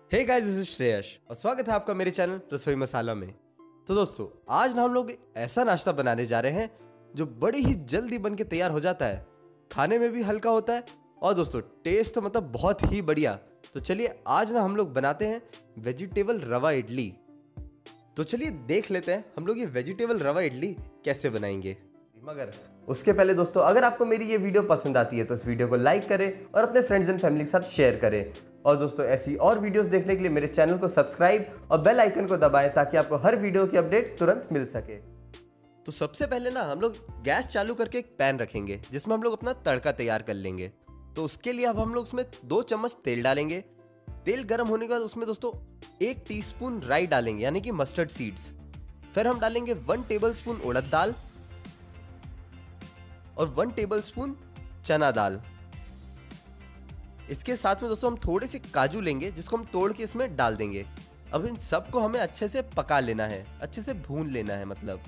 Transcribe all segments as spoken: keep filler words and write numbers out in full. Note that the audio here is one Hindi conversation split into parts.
Hey guys, this is Shreyash और स्वागत है आपका मेरे चैनल रसोई मसाला में। तो दोस्तों, आज ना हम लोग ऐसा नाश्ता बनाने जा रहे हैं जो बड़ी ही जल्दी बन के तैयार हो जाता है, खाने में भी हल्का होता है और दोस्तों टेस्ट तो मतलब बहुत ही बढ़िया। तो चलिए आज ना हम लोग बनाते हैं वेजिटेबल रवा इडली। तो चलिए देख लेते हैं हम लोग ये वेजिटेबल रवा इडली कैसे बनाएंगे। मगर उसके पहले दोस्तों, अगर आपको मेरी ये वीडियो पसंद आती है तो इस वीडियो को लाइक करें और अपने फ्रेंड्स एंड फैमिली के साथ शेयर करें। और दोस्तों ऐसी और वीडियोस देखने के लिए मेरे चैनल को सब्सक्राइब और बेल आइकन को दबाएं ताकि आपको हर वीडियो की अपडेट तुरंत मिल सके। तो सबसे पहले ना हम लोग गैस चालू करके एक पैन रखेंगे जिसमें हम लोग अपना तड़का तैयार कर लेंगे। तो उसके लिए अब हम लोग उसमें दो चम्मच तेल डालेंगे। तेल गर्म होने के बाद उसमें दोस्तों एक टीस्पून राई डालेंगे यानी कि मस्टर्ड सीड्स। फिर हम डालेंगे वन टेबल स्पून उड़द दाल और वन टेबलस्पून चना दाल। इसके साथ में दोस्तों हम थोड़े से काजू लेंगे जिसको हम तोड़ के इसमें डाल देंगे। अब इन सबको हमें अच्छे से पका लेना है, अच्छे से भून लेना है। मतलब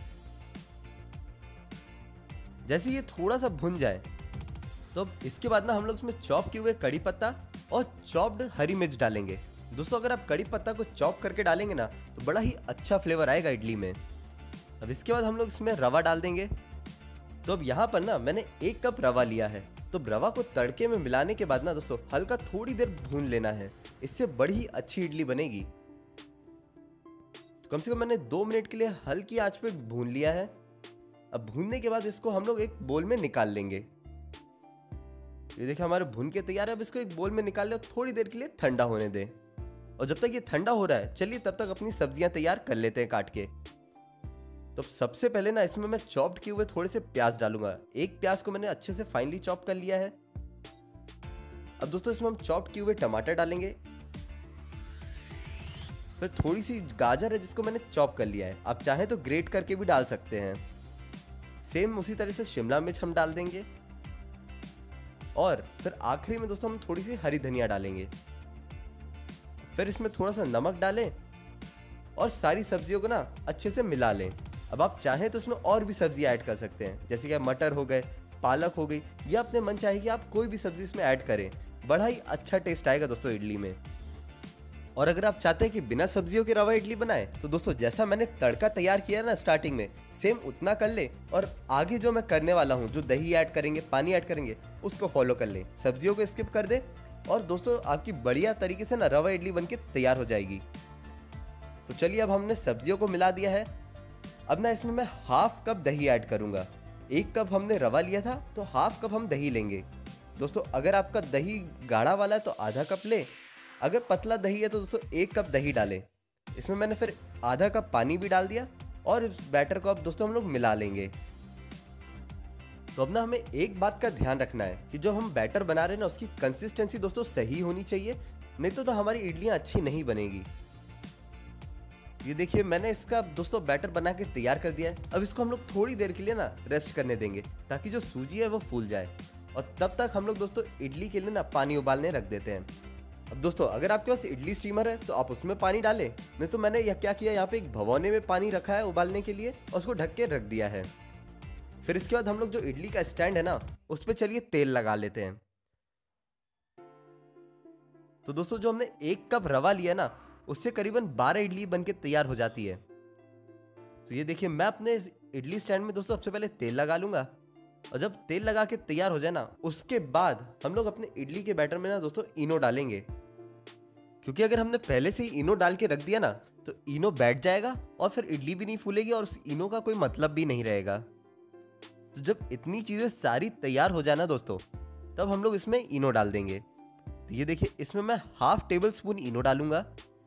जैसे ये थोड़ा सा भुन जाए तो अब इसके बाद ना हम लोग इसमें चॉप किए हुए कड़ी पत्ता और चॉप्ड हरी मिर्च डालेंगे। दोस्तों अगर आप कड़ी पत्ता को चॉप करके डालेंगे ना तो बड़ा ही अच्छा फ्लेवर आएगा इडली में। अब इसके बाद हम लोग इसमें रवा डाल देंगे। तो अब यहाँ पर ना मैंने एक कप रवा लिया है। तो रवा को तड़के में मिलाने के बाद ना दोस्तों हल्का थोड़ी देर भून लेना है, इससे बड़ी ही अच्छी इडली बनेगी। तो कम से कम मैंने दो मिनट के लिए हल्की आंच पे भून लिया है। अब भूनने के बाद इसको हम लोग एक बोल में निकाल लेंगे। ये देखिए हमारे भून के तैयार है। अब इसको एक बोल में निकाल ले और थोड़ी देर के लिए ठंडा होने दें। और जब तक ये ठंडा हो रहा है चलिए तब तक अपनी सब्जियां तैयार कर लेते हैं काट के। तो सबसे पहले ना इसमें मैं चॉप्ड किए हुए थोड़े से प्याज डालूंगा। एक प्याज को मैंने अच्छे से फाइनली चॉप कर लिया है। अब दोस्तों इसमें हम चॉप्ड किए हुए टमाटर डालेंगे। फिर थोड़ी सी गाजर है जिसको मैंने चॉप कर लिया है, आप चाहें तो ग्रेट करके भी डाल सकते हैं। सेम उसी तरह से शिमला मिर्च हम डाल देंगे। और फिर आखिरी में दोस्तों हम थोड़ी सी हरी धनिया डालेंगे। फिर इसमें थोड़ा सा नमक डालें और सारी सब्जियों को ना अच्छे से मिला लें। अब आप चाहें तो इसमें और भी सब्जी ऐड कर सकते हैं, जैसे कि मटर हो गए, पालक हो गई, या अपने मन चाहे कि आप कोई भी सब्जी इसमें ऐड करें। बड़ा ही अच्छा टेस्ट आएगा दोस्तों इडली में। और अगर आप चाहते हैं कि बिना सब्जियों के रवा इडली बनाए तो दोस्तों जैसा मैंने तड़का तैयार किया ना स्टार्टिंग में, सेम उतना कर ले। और आगे जो मैं करने वाला हूँ, जो दही ऐड करेंगे, पानी ऐड करेंगे, उसको फॉलो कर ले। सब्जियों को स्किप कर दे और दोस्तों आपकी बढ़िया तरीके से ना रवा इडली बन के तैयार हो जाएगी। तो चलिए अब हमने सब्जियों को मिला दिया है। अब ना इसमें मैं हाफ कप दही ऐड करूंगा। एक कप हमने रवा लिया था तो हाफ कप हम दही लेंगे। दोस्तों अगर आपका दही गाढ़ा वाला है तो आधा कप ले, अगर पतला दही है तो दोस्तों एक कप दही डालें। इसमें मैंने फिर आधा कप पानी भी डाल दिया और इस बैटर को अब दोस्तों हम लोग मिला लेंगे। तो अब ना हमें एक बात का ध्यान रखना है कि जो हम बैटर बना रहे हैं ना उसकी कंसिस्टेंसी दोस्तों सही होनी चाहिए, नहीं तो, तो हमारी इडलियां अच्छी नहीं बनेगी। ये देखिए मैंने इसका दोस्तों बैटर बना के तैयार कर दिया है। अब इसको हम लोग थोड़ी देर के लिए ना रेस्ट करने देंगे ताकि जो सूजी है वो फूल जाए। और तब तक हम लोग दोस्तों इडली के लिए ना पानी उबालने रख देते हैं। अब दोस्तों अगर आपके पास इडली स्टीमर है तो आप उसमें पानी डालें, नहीं तो मैंने यह क्या किया, यहाँ पे एक भगोने में पानी रखा है उबालने के लिए और उसको ढक के रख दिया है। फिर इसके बाद हम लोग जो इडली का स्टैंड है ना उस पर चलिए तेल लगा लेते हैं। तो दोस्तों जो हमने एक कप रवा लिया ना उससे करीबन बारह इडली बनके तैयार हो जाती है। तो ये देखिए मैं अपने इडली स्टैंड में दोस्तों सबसे पहले तेल लगा लूंगा। और जब तेल लगा के तैयार हो जाए ना उसके बाद हम लोग अपने इडली के बैटर में ना दोस्तों इनो डालेंगे। क्योंकि अगर हमने पहले से ही इनो डाल के रख दिया ना तो इनो बैठ जाएगा और फिर इडली भी नहीं फूलेगी और उस इनो का कोई मतलब भी नहीं रहेगा। तो जब इतनी चीजें सारी तैयार हो जाए ना दोस्तों तब हम लोग इसमें इनो डाल देंगे। तो ये देखिए इसमें मैं हाफ टेबल स्पून इनो डालूंगा।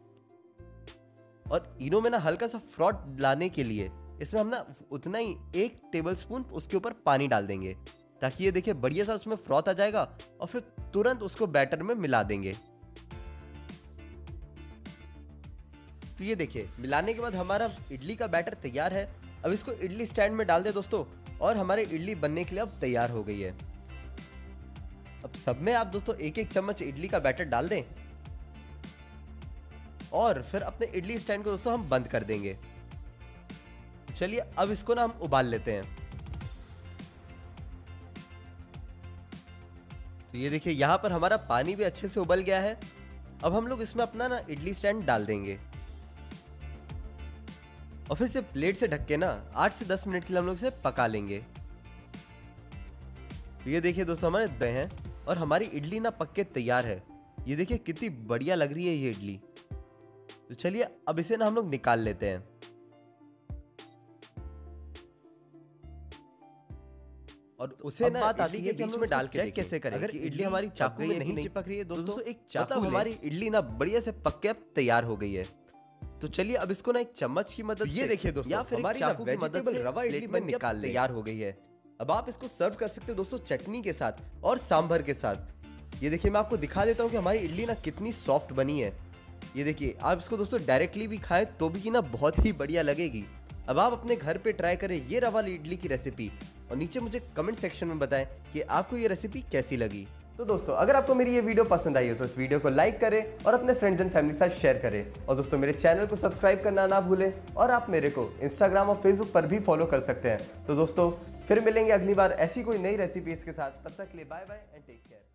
और इनो में ना हल्का सा फ्रॉथ लाने के लिए इसमें हम ना उतना ही एक टेबलस्पून उसके ऊपर पानी डाल देंगे ताकि ये देखिए बढ़िया सा उसमें फ्रॉथ आ जाएगा और फिर तुरंत उसको बैटर में मिला देंगे। तो ये देखिए मिलाने के बाद हमारा इडली का बैटर तैयार है। अब इसको इडली स्टैंड में डाल दे दोस्तों और हमारे इडली बनने के लिए अब तैयार हो गई है। अब सब में आप दोस्तों एक एक चम्मच इडली का बैटर डाल दें और फिर अपने इडली स्टैंड को दोस्तों हम बंद कर देंगे। तो चलिए अब इसको ना हम उबाल लेते हैं। तो ये देखिए यहां पर हमारा पानी भी अच्छे से उबल गया है अब हम लोग इसमें अपना ना इडली स्टैंड डाल देंगे और फिर से प्लेट से ढक के ना आठ से दस मिनट के लिए हम लोग इसे पका लेंगे। तो ये देखिए दोस्तों हमारे दही हैं और हमारी इडली ना पक के तैयार है। ये देखिए कितनी बढ़िया लग रही है ये इडली। तो चलिए अब इसे ना हम लोग निकाल लेते हैं। और उसे ना बात आती है कि हम लोग डाल के चेक कैसे करें अगर इडली हमारी चाकू में नहीं चिपक रही है दोस्तों, एक चाकू हमारी इडली ना बढ़िया से पक के तैयार हो गई है। तो चलिए अब इसको ना एक चम्मच की मदद ये देखिए दोस्तों या फिर हमारी चाकू की मदद से रवा इडली में निकाल तैयार हो गई है। अब आप इसको सर्व कर सकते हैं दोस्तों चटनी के साथ और सांभर के साथ। ये देखिए मैं आपको दिखा देता हूँ कि हमारी इडली ना कितनी सॉफ्ट बनी है। ये देखिए आप इसको दोस्तों डायरेक्टली भी खाएं तो भी ना बहुत ही बढ़िया लगेगी। अब आप अपने घर पे ट्राई करें ये रवा इडली की रेसिपी और नीचे मुझे कमेंट सेक्शन में बताएं कि आपको ये रेसिपी कैसी लगी। तो दोस्तों अगर आपको मेरी ये वीडियो पसंद आई हो तो इस वीडियो को लाइक करें और अपने फ्रेंड्स एंड फैमिली के साथ शेयर करें। और दोस्तों मेरे चैनल को सब्सक्राइब करना ना भूलें और आप मेरे को इंस्टाग्राम और फेसबुक पर भी फॉलो कर सकते हैं। तो दोस्तों फिर मिलेंगे अगली बार ऐसी कोई नई रेसिपीज के साथ। तब तक के लिए bye bye and take care.